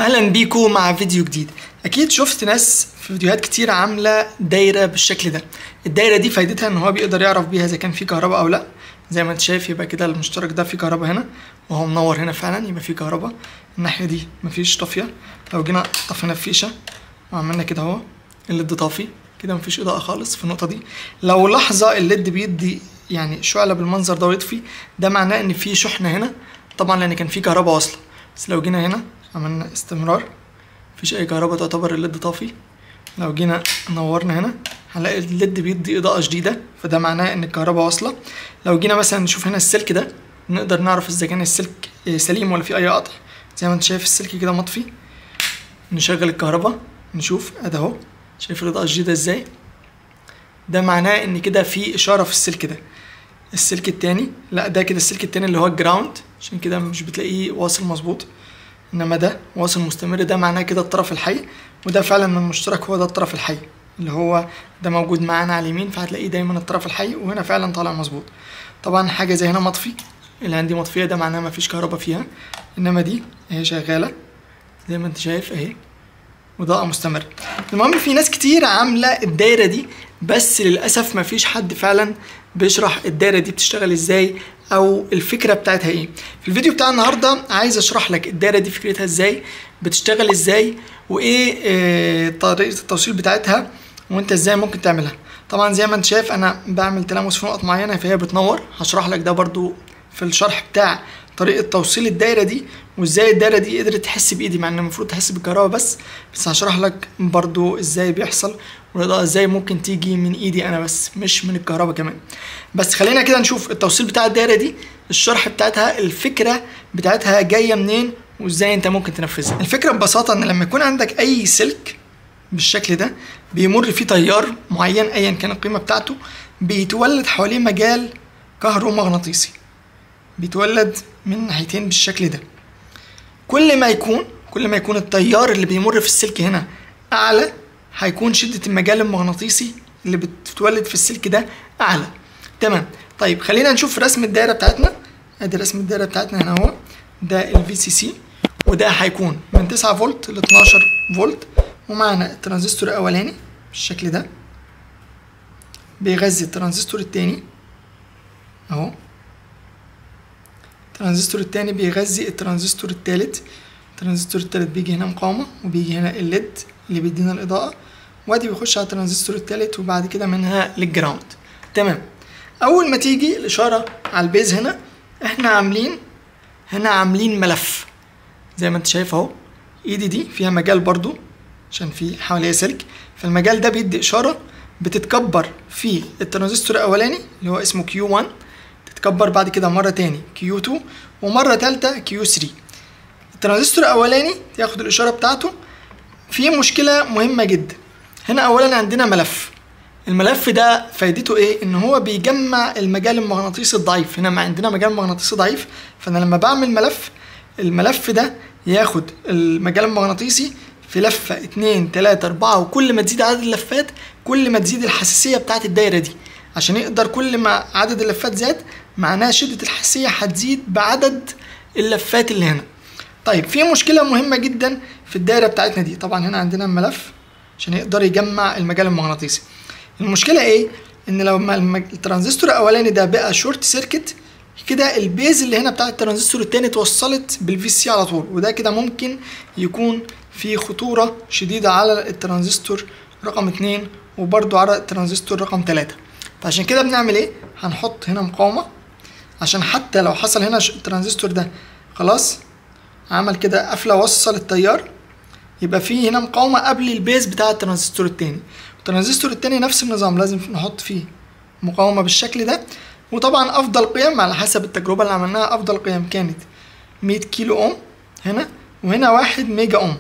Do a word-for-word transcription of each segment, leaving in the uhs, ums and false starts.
اهلا بيكو مع فيديو جديد. اكيد شفت ناس في فيديوهات كتير عامله دايره بالشكل ده. الدايره دي فايدتها ان هو بيقدر يعرف بيها اذا كان في كهرباء او لا. زي ما انت شايف يبقى كده المشترك ده في كهرباء هنا وهو منور هنا فعلا، يبقى في كهرباء. الناحيه دي مفيش طافيه. لو جينا طفينا الفيشه وعملنا كده اهو الليد طافي كده، مفيش اضاءه خالص في النقطه دي. لو لحظه الليد بيدي يعني شعله بالمنظر ده ويطفي، ده معناه ان في شحنه هنا طبعا لان كان في كهرباء واصله. بس لو جينا هنا عملنا استمرار مفيش اي كهرباء، تعتبر الليد طافي. لو جينا نورنا هنا هنلاقي الليد بيدي اضاءه شديده، فده معناه ان الكهرباء واصله. لو جينا مثلا نشوف هنا السلك ده نقدر نعرف اذا كان السلك سليم ولا في اي قطع. زي ما انت شايف السلك كده مطفي. نشغل الكهرباء نشوف ادي اهو، شايف الاضاءه الشديده ازاي؟ ده معناه ان كده في اشاره في السلك ده. السلك التاني لا، ده كده السلك التاني اللي هو الجراوند، عشان كده مش بتلاقيه واصل مظبوط، انما ده واصل مستمر. ده معناه كده الطرف الحي، وده فعلا من المشترك هو ده الطرف الحي اللي هو ده موجود معانا على اليمين، فهتلاقيه دايما الطرف الحي وهنا فعلا طالع مظبوط. طبعا حاجه زي هنا مطفي، اللي عندي مطفيه ده معناه مفيش كهرباء فيها، انما دي اهي شغاله زي ما انت شايف اهي وإضاءة مستمرة. المهم في ناس كتير عاملة الدايرة دي، بس للأسف مفيش حد فعلا بيشرح الدايرة دي بتشتغل ازاي أو الفكرة بتاعتها ايه. في الفيديو بتاع النهاردة عايز أشرح لك الدايرة دي فكرتها ازاي، بتشتغل ازاي، وايه اه طريقة التوصيل بتاعتها، وانت ازاي ممكن تعملها. طبعا زي ما انت شايف أنا بعمل تلامس في نقط معينة فهي بتنور. هشرح لك ده برضو في الشرح بتاع طريقة توصيل الدايرة دي، وازاي الدايرة دي قدرت تحس بايدي مع ان المفروض تحس بالكهرباء بس بس هشرح لك برضو ازاي بيحصل، والاضاءة ازاي ممكن تيجي من ايدي انا بس مش من الكهرباء كمان. بس خلينا كده نشوف التوصيل بتاع الدايرة دي، الشرح بتاعتها، الفكرة بتاعتها جاية منين وازاي انت ممكن تنفذها. الفكرة ببساطة ان لما يكون عندك اي سلك بالشكل ده بيمر فيه تيار معين ايا كان القيمة بتاعته، بيتولد حواليه مجال كهرومغناطيسي بيتولد من ناحيتين بالشكل ده. كل ما يكون كل ما يكون التيار اللي بيمر في السلك هنا اعلى، هيكون شدة المجال المغناطيسي اللي بتتولد في السلك ده اعلى. تمام. طيب خلينا نشوف رسم الدايرة بتاعتنا. ادي رسم الدايرة بتاعتنا هنا اهو، ده الفي سي سي، وده هيكون من تسعة فولت ل اتناشر فولت، ومعنا الترانزستور الاولاني بالشكل ده بيغذي الترانزستور التاني اهو. الترانزستور التاني بيغذي الترانزستور التالت. الترانزستور التالت بيجي هنا مقاومة، وبيجي هنا الليد اللي بيدينا الإضاءة، وادي بيخش على الترانزستور التالت، وبعد كده منها للجراوند. تمام. أول ما تيجي الإشارة على البيز هنا، احنا عاملين هنا عاملين ملف زي ما انت شايف اهو. ايدي دي فيها مجال برضو عشان في حواليها سلك، فالمجال ده بيدي إشارة بتتكبر في الترانزستور الأولاني اللي هو اسمه كيو واحد، تتكبر بعد كده مرة تاني كيو اتنين، ومرة تالتة كيو تلاتة. الترانزستور الأولاني ياخد الإشارة بتاعته. في مشكلة مهمة جدا هنا. أولا عندنا ملف، الملف ده فايدته إيه؟ إن هو بيجمع المجال المغناطيسي الضعيف. هنا ما عندنا مجال مغناطيسي ضعيف، فأنا لما بعمل ملف، الملف ده ياخد المجال المغناطيسي في لفة اتنين تلاتة أربعة، وكل ما تزيد عدد اللفات كل ما تزيد الحساسية بتاعت الدايرة دي، عشان يقدر كل ما عدد اللفات زاد معناها شدة الحساسية هتزيد بعدد اللفات اللي هنا. طيب في مشكلة مهمة جدا في الدايرة بتاعتنا دي. طبعا هنا عندنا الملف عشان يقدر يجمع المجال المغناطيسي. المشكلة ايه؟ ان لو الترانزستور الاولاني ده بقى شورت سيركت كده، البيز اللي هنا بتاع الترانزستور التاني اتوصلت بالفي سي على طول، وده كده ممكن يكون في خطورة شديدة على الترانزستور رقم اتنين وبرضو على الترانزستور رقم تلاتة. فعشان كده بنعمل ايه؟ هنحط هنا مقاومة عشان حتى لو حصل هنا الترانزستور ده خلاص عمل كده قفلة وصل التيار، يبقى فيه هنا مقاومة قبل البيز بتاع الترانزستور التاني. الترانزستور التاني نفس النظام، لازم نحط فيه مقاومة بالشكل ده. وطبعا افضل قيم على حسب التجربة اللي عملناها، افضل قيم كانت مية كيلو اوم هنا، وهنا واحد ميجا اوم.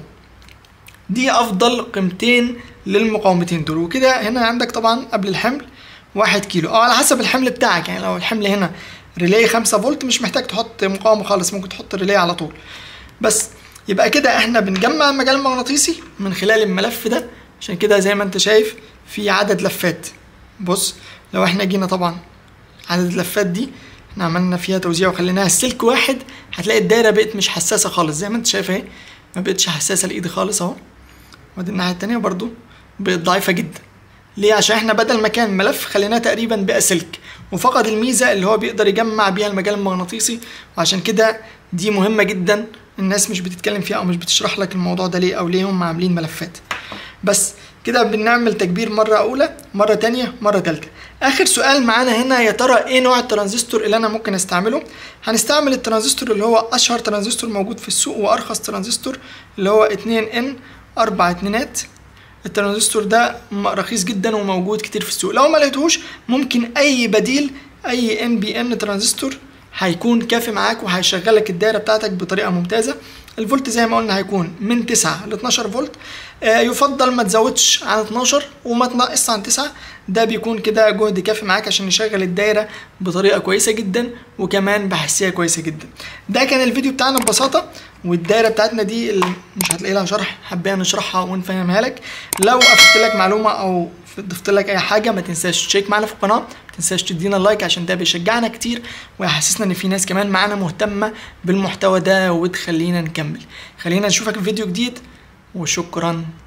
دي افضل قيمتين للمقاومتين دول. وكده هنا عندك طبعا قبل الحمل واحد كيلو او على حسب الحمل بتاعك. يعني لو الحمل هنا ريلي خمسة فولت مش محتاج تحط مقاومة خالص، ممكن تحط ريلي على طول. بس يبقى كده احنا بنجمع المجال المغناطيسي من خلال الملف ده. عشان كده زي ما انت شايف في عدد لفات. بص لو احنا جينا طبعا عدد اللفات دي احنا عملنا فيها توزيع وخليناها سلك واحد، هتلاقي الدايرة بقت مش حساسة خالص زي ما انت شايف اهي. ما بقتش حساسه لايدي خالص اهو. ودي الناحيه التانيه برضو بقت ضعيفه جدا. ليه؟ عشان احنا بدل ما كان ملف خليناه تقريبا بقى سلك، وفقد الميزه اللي هو بيقدر يجمع بيها المجال المغناطيسي. وعشان كده دي مهمه جدا، الناس مش بتتكلم فيها او مش بتشرح لك الموضوع ده ليه، او ليه هم عاملين ملفات. بس كده بنعمل تكبير مره اولى، مره تانية، مره تالتة. اخر سؤال معانا هنا، يا ترى ايه نوع الترانزستور اللي انا ممكن استعمله؟ هنستعمل الترانزستور اللي هو اشهر ترانزستور موجود في السوق وارخص ترانزستور، اللي هو اتنين ان اربع اتنينات. الترانزستور ده رخيص جدا وموجود كتير في السوق. لو ما لقيتهوش ممكن اي بديل، اي ان بي ان ترانزستور هيكون كافي معاك وهيشغلك الدايره بتاعتك بطريقه ممتازه. الفولت زي ما قلنا هيكون من تسعة ل اتناشر فولت. آه يفضل ما تزودش عن اتناشر وما تنقص عن تسعة، ده بيكون كده جهد كافي معاك عشان يشغل الدايره بطريقه كويسه جدا وكمان بحساسيه كويسه جدا. ده كان الفيديو بتاعنا ببساطه، والدايره بتاعتنا دي اللي مش هتلاقي لها شرح، حابين نشرحها ونفهمها لك. لو افدت لك معلومه او ضفت لك اي حاجه ما تنساش تشيك معانا في القناه، ما تنساش تدينا لايك عشان ده بيشجعنا كتير ويحسسنا ان في ناس كمان معانا مهتمه بالمحتوى ده وتخلينا نكمل. خلينا نشوفك في فيديو جديد وشكرا.